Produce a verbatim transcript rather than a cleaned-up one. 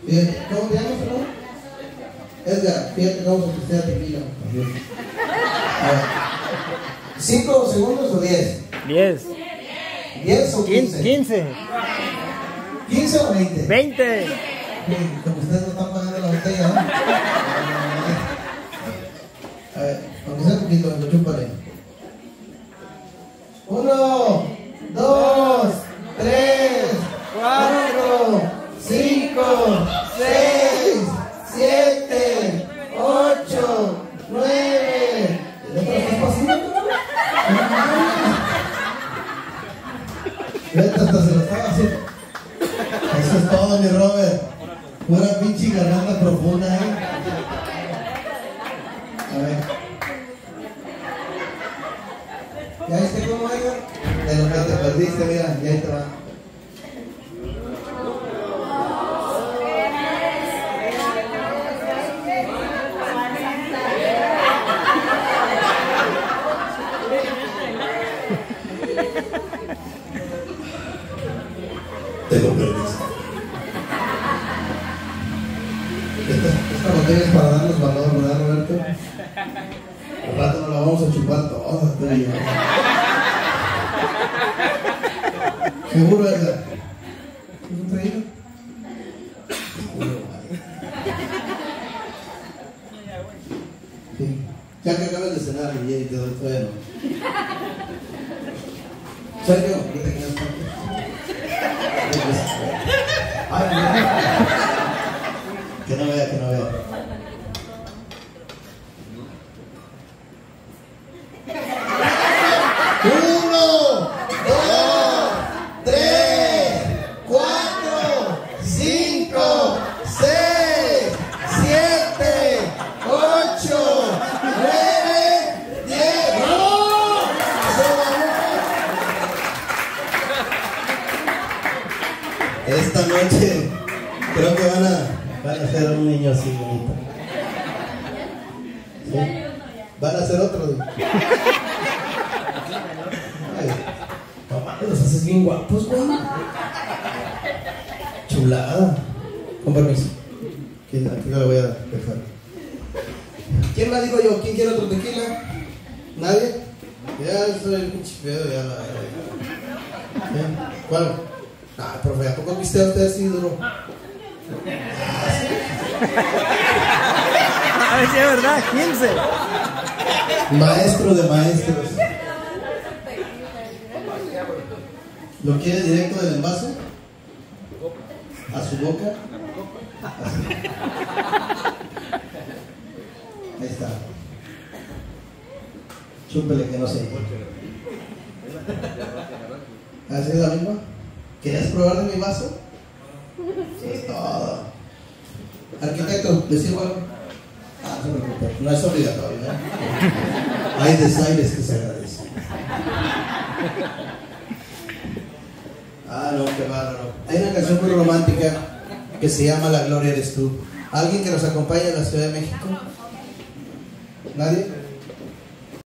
Fíjate, ¿cómo te llamas, hermano? Edgar, fíjate cómo se prestea tequila. A ver. ¿Cinco segundos o diez? Diez. ¿Diez o quince? Quince. ¿Quince o veinte? Veinte. Como ustedes no están pagando la botella, ¿no? A ver, aunque sea un poquito, me lo chuparé. Uno, dos, tres, cuatro, cinco, seis, siete, ocho, nueve. ¿Estás pasando? Vete, hasta se lo estaba haciendo. Eso es todo, mi Robert. Pura pinche garganta profunda, ¿eh? A ver. ¿Ya viste cómo hay? De lo que te perdiste, mira, y ahí te va. Te lo perdiste. Esta, esta botella es para darnos valor, ¿verdad, Roberto? Al rato nos la vamos a chupar todas, tú y yo. ¿Seguro, verdad? ¿Es un traído? Sí. Ya que acabas de cenar y te doy todavía no. Sergio, ahorita que no está. Ay, no. Que no vea, que no vea. Uno, dos, tres, cuatro, cinco, seis, siete, ocho, nueve, diez. ¡No! Esta noche creo que van a, van a hacer un niño así bonito. ¿Sí? Van a hacer otro. Ay, papá, los haces bien guapos, güey. Chulada. Con permiso. Aquí, aquí no le voy a dejar. ¿Quién más digo yo? ¿Quién quiere otro tequila? ¿Nadie? Ya soy el pinche pedo, ya la. ¿Sí? ¿Cuál? Ah, profe, ¿a poco viste a usted así duro? A ver si es verdad, quince. Maestro de maestros. ¿Lo quiere directo del envase? ¿A su boca? Así. Ahí está. Chúpele que no sé. ¿Así es la misma? ¿Querías probar de mi vaso? Eso es todo. Arquitecto, ¿le sirvo algo? Ah, no se preocupe, no es obligatorio, ¿no? Hay desaires que se agradecen. Ah, no, qué bárbaro. Hay una canción muy romántica que se llama La Gloria Eres Tú. ¿Alguien que nos acompañe en la Ciudad de México? ¿Nadie?